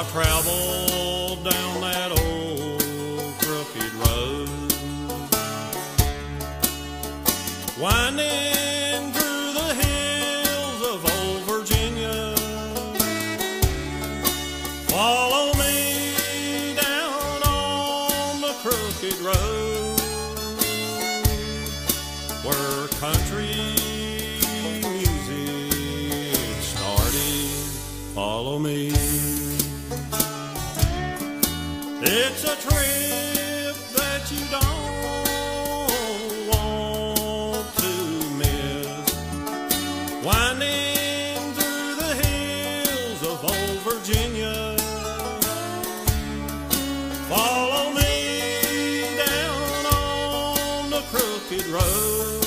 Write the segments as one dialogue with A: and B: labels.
A: travel down that old crooked road, winding through the hills of old Virginia. Follow me down on the crooked road, where country music started. Follow me. It's a trip that you don't want to miss, winding through the hills of old Virginia. Follow me down on the crooked road,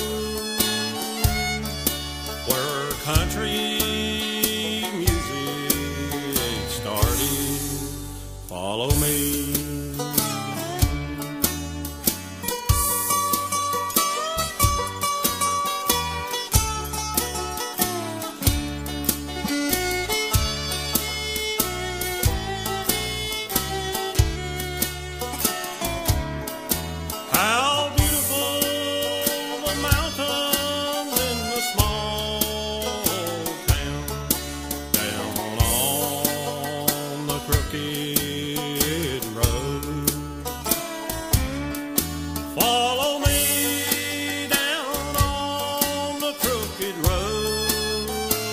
A: where country music started. Follow me. How beautiful the mountains in the small town, down on the crooked road. Follow me down on the crooked road,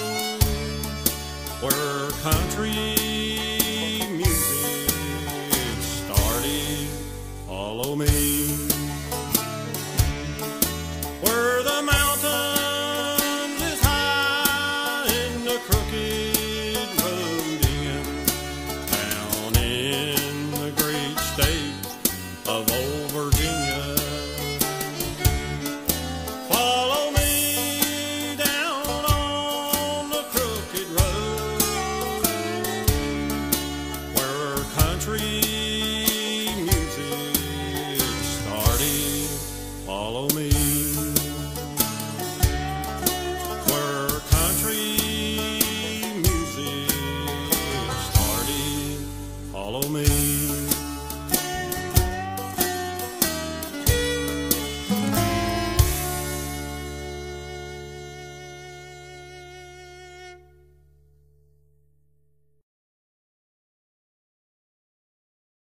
A: where country music started. Follow me.